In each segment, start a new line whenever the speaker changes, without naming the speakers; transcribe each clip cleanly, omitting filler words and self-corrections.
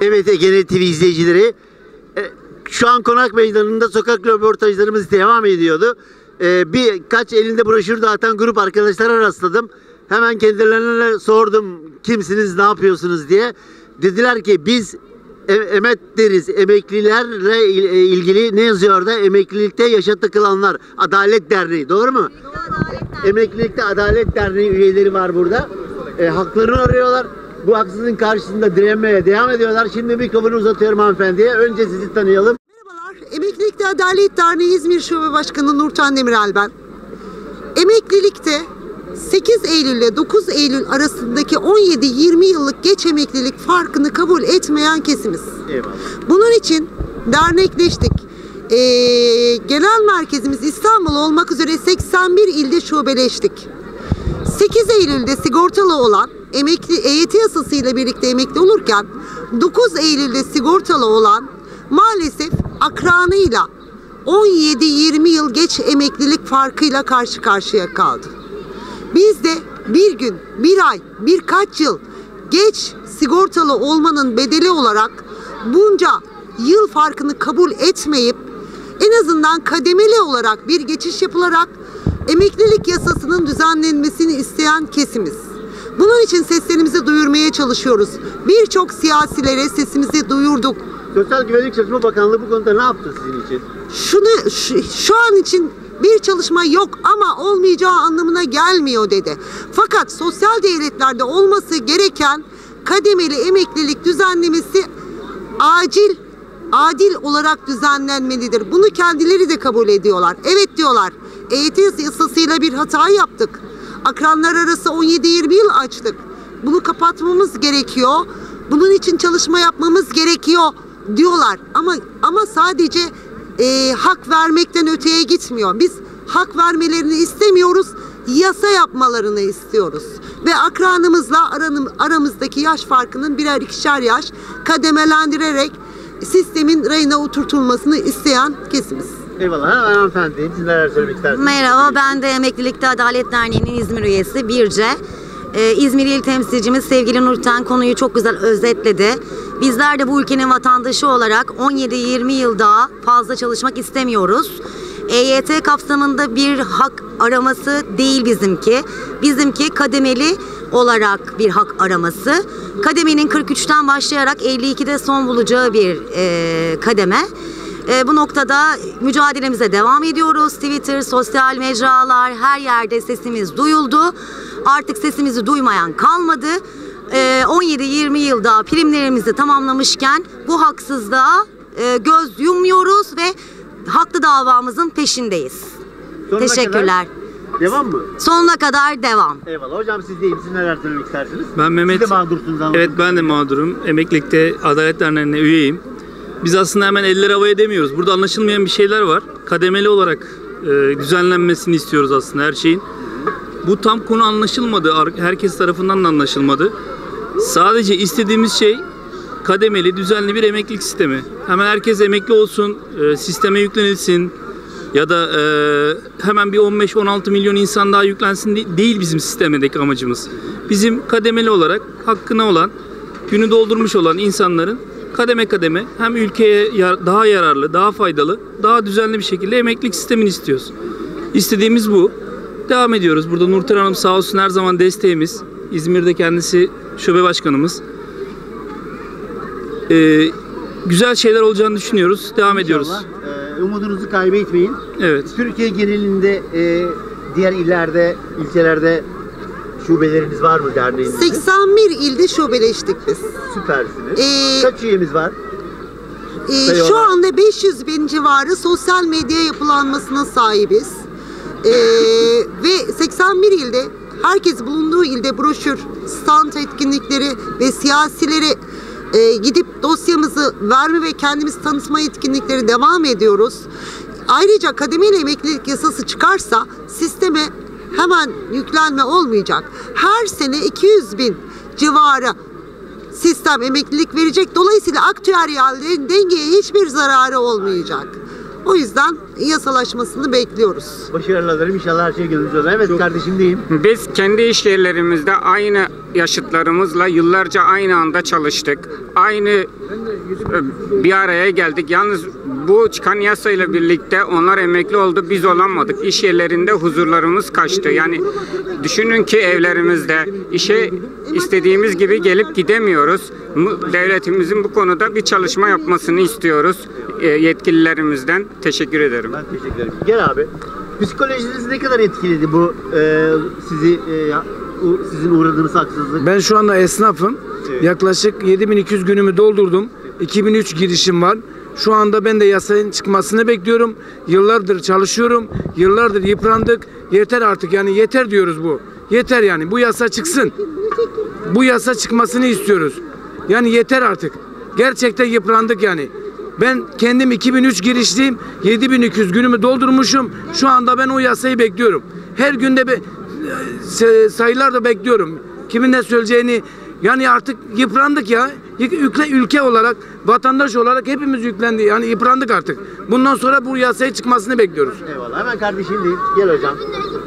Evet, Ege TV izleyicileri, şu an Konak Meydanı'nda sokak röportajlarımız devam ediyordu. Birkaç elinde broşür dağıtan grup arkadaşlara rastladım. Hemen kendilerine sordum, kimsiniz, ne yapıyorsunuz diye. Dediler ki biz emet deriz, emeklilerle ilgili. Ne yazıyor orada? Emeklilikte yaşa takılanlar Adalet Derneği, doğru mu? Emeklilikte Adalet Derneği üyeleri var burada. Haklarını arıyorlar. Bu haksızlığın karşısında direnmeye devam ediyorlar. Şimdi mikrofonu uzatıyorum hanımefendiye. Önce sizi tanıyalım.
Merhabalar. Emeklilikte Adalet Derneği İzmir Şube Başkanı Nurten Demirel ben. Emeklilikte 8 Eylül ile 9 Eylül arasındaki 17-20 yıllık geç emeklilik farkını kabul etmeyen kesimiz.
Eyvallah.
Bunun için dernekleştik. Genel merkezimiz İstanbul olmak üzere 81 ilde şubeleştik. 8 Eylül'de sigortalı olan emekli EYT yasasıyla birlikte emekli olurken 9 Eylül'de sigortalı olan maalesef akranıyla 17-20 yıl geç emeklilik farkıyla karşı karşıya kaldı. Biz de bir gün, bir ay, birkaç yıl geç sigortalı olmanın bedeli olarak bunca yıl farkını kabul etmeyip en azından kademeli olarak bir geçiş yapılarak emeklilik yasasının düzenlenmesini isteyen kesimiz. Bunun için seslerimizi duyurmaya çalışıyoruz. Birçok siyasilere sesimizi duyurduk.
Sosyal Güvenlik Çalışma Bakanlığı bu konuda ne yaptı sizin için?
Şu an için bir çalışma yok ama olmayacağı anlamına gelmiyor dedi. Fakat sosyal devletlerde olması gereken kademeli emeklilik düzenlemesi adil olarak düzenlenmelidir. Bunu kendileri de kabul ediyorlar. Evet diyorlar. EYT yasasıyla bir hata yaptık. Akranlar arası 17-20 yıl açtık. Bunu kapatmamız gerekiyor. Bunun için çalışma yapmamız gerekiyor diyorlar. Ama sadece hak vermekten öteye gitmiyor. Biz hak vermelerini istemiyoruz. Yasa yapmalarını istiyoruz. Ve akranımızla aramızdaki yaş farkının birer ikişer yaş kademelendirerek sistemin rayına oturtulmasını isteyen kesimiz.
Eyvallah. Hanımefendi, siz neler söylemek istersiniz?
Merhaba, ben de Emeklilikte Adalet Derneği'nin İzmir üyesi Birce. İzmir İl Temsilcimiz sevgili Nurten konuyu çok güzel özetledi. Bizler de bu ülkenin vatandaşı olarak 17-20 yıl daha fazla çalışmak istemiyoruz. EYT kapsamında bir hak araması değil bizimki. Bizimki kademeli olarak bir hak araması. Kademenin 43'ten başlayarak 52'de son bulacağı bir kademe. Bu noktada mücadelemize devam ediyoruz. Twitter, sosyal mecralar, her yerde sesimiz duyuldu. Artık sesimizi duymayan kalmadı. 17-20 yılda primlerimizi tamamlamışken bu haksızlığa göz yummuyoruz ve haklı davamızın peşindeyiz.
Sonuna
Teşekkürler.
kadar devam mı?
Sonuna kadar devam.
Eyvallah. Hocam siz deyim. Siz neler söylemek istersiniz?
Ben Mehmet.
Siz de mağdursunuz anladım.
Evet, ben de mağdurum. Emeklilikte Adalet Derneği'ne üyeyim. Biz aslında hemen eller havaya demiyoruz. Burada anlaşılmayan bir şeyler var. Kademeli olarak düzenlenmesini istiyoruz aslında her şeyin. Bu tam konu anlaşılmadı. Herkes tarafından da anlaşılmadı. Sadece istediğimiz şey kademeli, düzenli bir emeklilik sistemi. Hemen herkes emekli olsun, sisteme yüklenilsin ya da hemen bir 15-16 milyon insan daha yüklensin değil bizim sistemdeki amacımız. Bizim kademeli olarak hakkına olan, günü doldurmuş olan insanların kademe kademe hem ülkeye daha yararlı, daha faydalı, daha düzenli bir şekilde emeklilik sistemini istiyoruz. İstediğimiz bu. Devam ediyoruz. Burada Nurten Hanım sağ olsun her zaman desteğimiz. İzmir'de kendisi şube başkanımız. Güzel şeyler olacağını düşünüyoruz. Devam ediyoruz.
Umudunuzu kaybetmeyin.
Evet.
Türkiye genelinde diğer illerde, ilçelerde şubeleriniz var mı derneğinizin?
81 ilde şubeleştik biz.
Süpersiniz. Kaç üyemiz var?
Şu anda 500 bin civarı sosyal medya yapılanmasına sahibiz. Ve 81 ilde herkes bulunduğu ilde broşür, stand etkinlikleri ve siyasilere gidip dosyamızı verme ve kendimizi tanıtma etkinlikleri devam ediyoruz. Ayrıca kademeli emeklilik yasası çıkarsa sisteme hemen yüklenme olmayacak. Her sene 200 bin civarı sistem emeklilik verecek. Dolayısıyla aktüeryal dengeye hiçbir zararı olmayacak. O yüzden yasalaşmasını bekliyoruz.
Başarılar dilerim. İnşallah her şey gönlünüzce olur. Evet kardeşim diyeyim.
Biz kendi iş yerlerimizde aynı yaşıtlarımızla yıllarca aynı anda çalıştık. Aynı bir araya geldik. Yalnız bu çıkan yasayla birlikte onlar emekli oldu, biz olamadık. İş yerlerinde huzurlarımız kaçtı. Yani düşünün ki evlerimizde işe istediğimiz gibi gelip gidemiyoruz. Devletimizin bu konuda bir çalışma yapmasını istiyoruz yetkililerimizden. Teşekkür ederim.
Ben teşekkür ederim. Gel abi. Psikolojinizi ne kadar etkiledi bu sizin uğradığınız haksızlık?
Ben şu anda esnafım.
Evet.
Yaklaşık 7200 günümü doldurdum. 2003 girişim var. Şu anda ben de yasanın çıkmasını bekliyorum. Yıllardır çalışıyorum. Yıllardır yıprandık. Yeter artık, yani yeter diyoruz bu. Yeter yani. Bu yasa çıksın. Bu yasa çıkmasını istiyoruz. Yani yeter artık. Gerçekten yıprandık yani. Ben kendim 2003 girişliyim. 7200 günümü doldurmuşum. Şu anda ben o yasayı bekliyorum. Her günde sayılar da bekliyorum. Kimin ne söyleyeceğini, yani artık yıprandık ya. Ülke olarak, vatandaş olarak hepimiz yüklendi. Yani yıprandık artık. Bundan sonra bu yasaya çıkmasını bekliyoruz.
Eyvallah. Hemen kardeşim diyeyim. Gel hocam.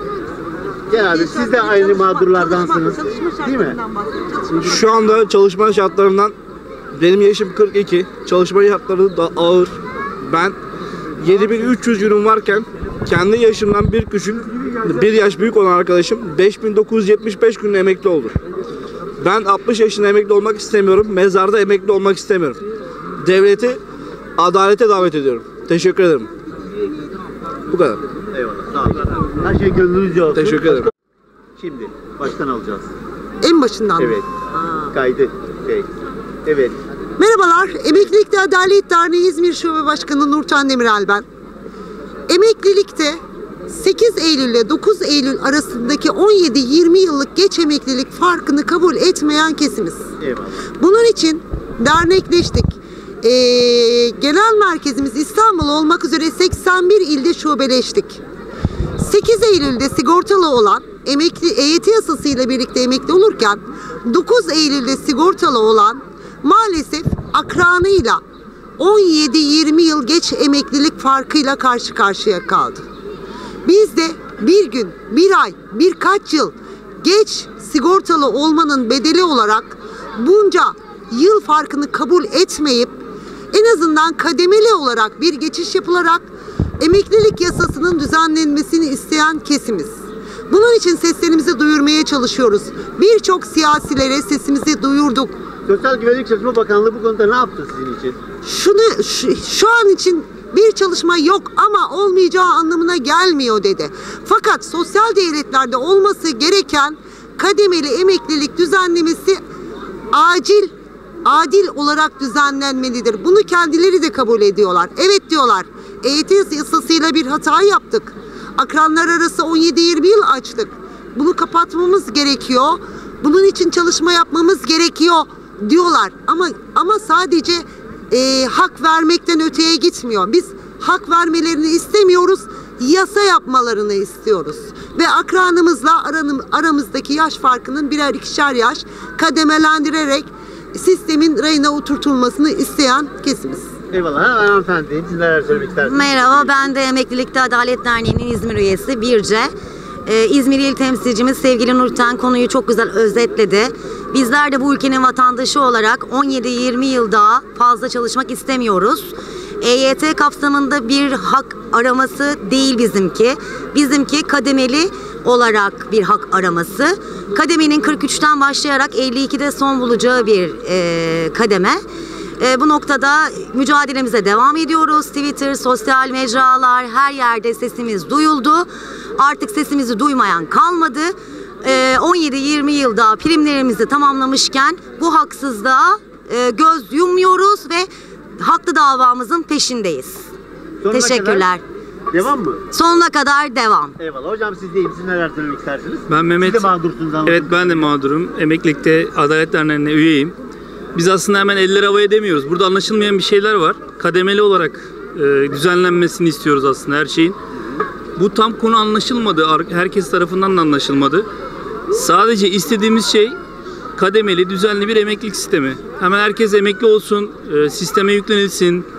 Gel abi. Siz de aynı mağdurlardansınız. Değil mi?
Şu anda çalışma şartlarından benim yaşım 42. Çalışma şartları da ağır. Ben 7300 günüm varken kendi yaşımdan bir yaş büyük olan arkadaşım 5975 gün emekli oldu. Ben 60 yaşında emekli olmak istemiyorum. Mezarda emekli olmak istemiyorum. Devleti adalete davet ediyorum. Teşekkür ederim. Bu kadar.
Eyvallah. Sağ olun. Her şey gönlünüzce olsun.
Teşekkür ederim.
Şimdi baştan alacağız.
En başından.
Evet. Kaydı. Evet.
Merhabalar, Emeklilikte Adalet Derneği İzmir Şube Başkanı Nurten Demirel ben. Emeklilikte 8 Eylül ile 9 Eylül arasındaki 17-20 yıllık geç emeklilik farkını kabul etmeyen kesimiz.
Eyvallah.
Bunun için dernekleştik. Genel merkezimiz İstanbul olmak üzere 81 ilde şubeleştik. 8 Eylül'de sigortalı olan EYT yasasıyla birlikte emekli olurken 9 Eylül'de sigortalı olan maalesef akranıyla 17-20 yıl geç emeklilik farkıyla karşı karşıya kaldı. Biz de bir gün, bir ay, birkaç yıl geç sigortalı olmanın bedeli olarak bunca yıl farkını kabul etmeyip en azından kademeli olarak bir geçiş yapılarak emeklilik yasasının düzenlenmesini isteyen kesimiz. Bunun için seslerimizi duyurmaya çalışıyoruz. Birçok siyasilere sesimizi duyurduk.
Sosyal Güvenlik Çalışma Bakanlığı bu konuda ne yaptı sizin için?
Şu an için bir çalışma yok ama olmayacağı anlamına gelmiyor dedi. Fakat sosyal devletlerde olması gereken kademeli emeklilik düzenlemesi adil olarak düzenlenmelidir. Bunu kendileri de kabul ediyorlar. Evet diyorlar. EYT yasasıyla bir hata yaptık. Akranlar arası 17-20 yıl açtık. Bunu kapatmamız gerekiyor. Bunun için çalışma yapmamız gerekiyor diyorlar. Ama sadece hak vermekten öteye gitmiyor. Biz hak vermelerini istemiyoruz. Yasa yapmalarını istiyoruz. Ve akranımızla aramızdaki yaş farkının birer ikişer yaş kademelendirerek sistemin rayına oturtulmasını isteyen kesimiz.
Eyvallah. Hemen hanımefendi. Siz neler söylemek istersiniz?
Merhaba, ben de Emeklilikte Adalet Derneği'nin İzmir üyesi Birce. İzmir İl Temsilcimiz sevgili Nurten konuyu çok güzel özetledi. Bizler de bu ülkenin vatandaşı olarak 17-20 yıl daha fazla çalışmak istemiyoruz. EYT kapsamında bir hak araması değil bizimki. Bizimki kademeli olarak bir hak araması. Kademenin 43'ten başlayarak 52'de son bulacağı bir kademe. Bu noktada mücadelemize devam ediyoruz. Twitter, sosyal mecralar, her yerde sesimiz duyuldu. Artık sesimizi duymayan kalmadı. 17-20 yılda primlerimizi tamamlamışken bu haksızlığa göz yummuyoruz ve haklı davamızın peşindeyiz.
Sonuna
Teşekkürler.
kadar devam mı?
Sonuna kadar devam.
Eyvallah. Hocam siz deyim. Siz neler söylemek istersiniz?
Ben Mehmet.
Siz de mağdursunuz anladım.
Evet, ben de mağdurum. Emeklilikte Adalet Derneği'ne üyeyim. Biz aslında hemen eller havaya demiyoruz. Burada anlaşılmayan bir şeyler var. Kademeli olarak düzenlenmesini istiyoruz aslında her şeyin. Bu tam konu anlaşılmadı. Herkes tarafından da anlaşılmadı. Sadece istediğimiz şey kademeli, düzenli bir emeklilik sistemi. Hemen herkes emekli olsun, sisteme yüklenilsin.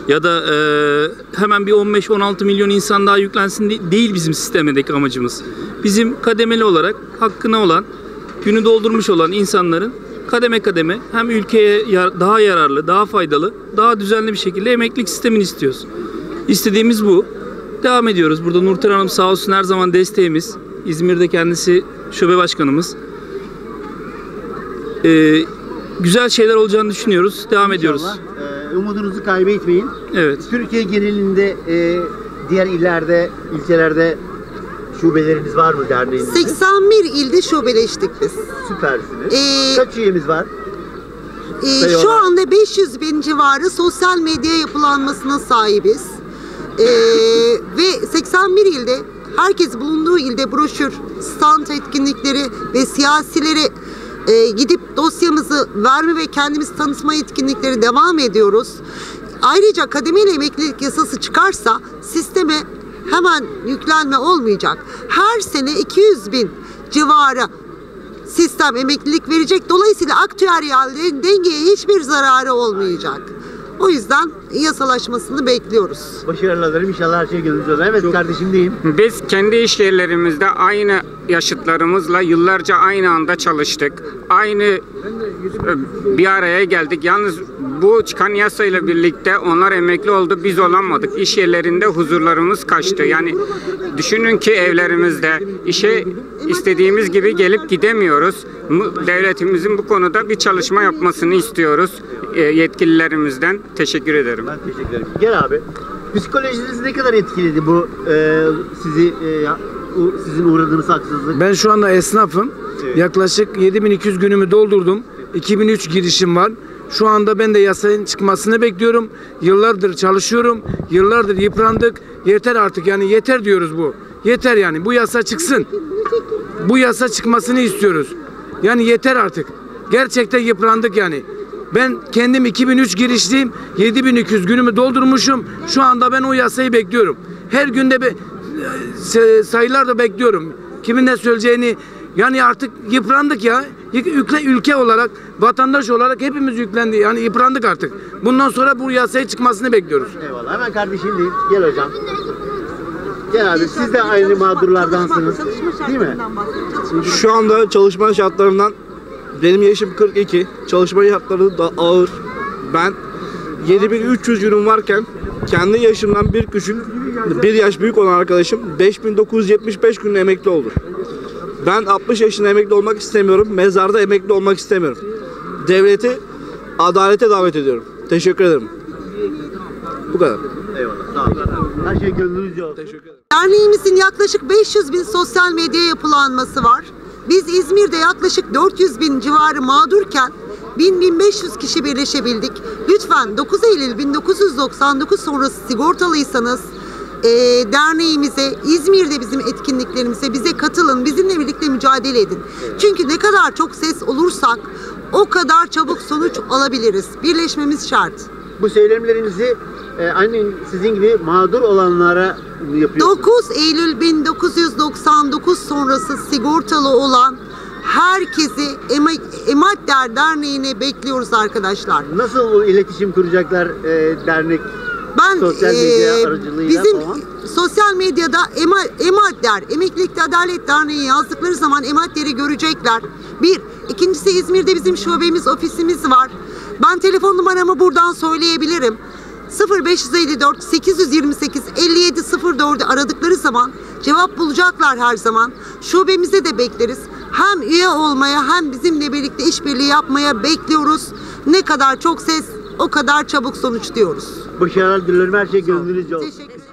ya da hemen bir 15-16 milyon insan daha yüklensin değil bizim sistemdeki amacımız. Bizim kademeli olarak hakkına olan, günü doldurmuş olan insanların kademe kademe hem ülkeye daha yararlı, daha faydalı, daha düzenli bir şekilde emeklilik sistemini istiyoruz. İstediğimiz bu. Devam ediyoruz. Burada Nurten Hanım sağ olsun her zaman desteğimiz. İzmir'de kendisi şube başkanımız. Güzel şeyler olacağını düşünüyoruz. Devam ediyoruz.
Umudunuzu kaybetmeyin.
Evet.
Türkiye genelinde diğer illerde, ilçelerde şubeleriniz var mı derneğinizin?
81 ilde şubeleştik biz.
Süpersiniz. Kaç üyemiz var?
Şu anda 500 bin civarı sosyal medya yapılanmasına sahibiz. Ve 81 ilde, herkes bulunduğu ilde broşür, stand etkinlikleri ve siyasilere gidip dosyamızı verme ve kendimizi tanıtma etkinlikleri devam ediyoruz. Ayrıca kademeli emeklilik yasası çıkarsa sisteme hemen yüklenme olmayacak. Her sene 200 bin civarı sistem emeklilik verecek. Dolayısıyla aktüeryal dengeye hiçbir zararı olmayacak. O yüzden yasalaşmasını bekliyoruz.
Başarılar dilerim. İnşallah her şey gönlünüzce olur. Evet kardeşim diyeyim.
Biz kendi iş yerlerimizde aynı yaşıtlarımızla yıllarca aynı anda çalıştık. Aynı bir araya geldik. Yalnız bu çıkan yasayla birlikte onlar emekli oldu, biz olamadık. İş yerlerinde huzurlarımız kaçtı. Yani düşünün ki evlerimizde işe istediğimiz gibi gelip gidemiyoruz. Devletimizin bu konuda bir çalışma yapmasını istiyoruz yetkililerimizden. Teşekkür ederim.
Ben teşekkür ederim. Gel abi. Psikolojinizi ne kadar etkiledi bu sizin uğradığınız haksızlık?
Ben şu anda esnafım.
Evet.
Yaklaşık 7200 günümü doldurdum. 2003 girişim var. Şu anda ben de yasanın çıkmasını bekliyorum. Yıllardır çalışıyorum. Yıllardır yıprandık. Yeter artık, yani yeter diyoruz bu. Yeter yani. Bu yasa çıksın. Bu yasa çıkmasını istiyoruz. Yani yeter artık. Gerçekten yıprandık yani. Ben kendim 2003 girişliyim. 7200 günümü doldurmuşum. Şu anda ben o yasayı bekliyorum. Her günde sayılar da bekliyorum. Kimin ne söyleyeceğini, yani artık yıprandık ya. Ülke olarak, vatandaş olarak hepimiz yüklendi. Yani yıprandık artık. Bundan sonra bu yasayı çıkmasını bekliyoruz.
Eyvallah. Hemen kardeşim diyeyim. Gel hocam. Gel abi. Siz de aynı mağdurlardansınız. Değil mi?
Şu anda çalışma şartlarından benim yaşım 42. Çalışma şartları da ağır. Ben 7300 günüm varken kendi yaşımdan bir yaş büyük olan arkadaşım 5975 gün emekli oldu. Ben 60 yaşında emekli olmak istemiyorum. Mezarda emekli olmak istemiyorum. Devleti adalete davet ediyorum. Teşekkür ederim. Bu kadar.
Eyvallah. Sağ olun. Her şey gönlünüzce olsun.
Teşekkür ederim.
Derneğimizin yaklaşık 500 bin sosyal medya yapılanması var. Biz İzmir'de yaklaşık 400 bin civarı mağdurken 1000-1500 kişi birleşebildik. Lütfen 9 Eylül 1999 sonrası sigortalıysanız derneğimize, İzmir'de bizim etkinliklerimize bize katılın, bizimle birlikte mücadele edin. Çünkü ne kadar çok ses olursak o kadar çabuk sonuç alabiliriz. Birleşmemiz şart.
Bu söylemlerinizi aynen sizin gibi mağdur olanlara yapıyorsunuz.
9 Eylül 1999 sonrası sigortalı olan herkesi Emadder Derneği'ne bekliyoruz arkadaşlar.
Nasıl iletişim kuracaklar dernek? Sosyal medya aracılığıyla
bizim
falan.
Sosyal medyada Emadder, Emeklilikte Adalet Derneği yazdıkları zaman Emadder'i görecekler. Bir. İkincisi İzmir'de bizim şubemiz, ofisimiz var. Ben telefon numaramı buradan söyleyebilirim. 0554 828 5704'ü aradıkları zaman cevap bulacaklar her zaman. Şubemize de bekleriz. Hem üye olmaya hem bizimle birlikte işbirliği yapmaya bekliyoruz. Ne kadar çok ses o kadar çabuk sonuç diyoruz.
Başarılar dilerim. Her şey gönlünüzce olsun.
Teşekkür ederim.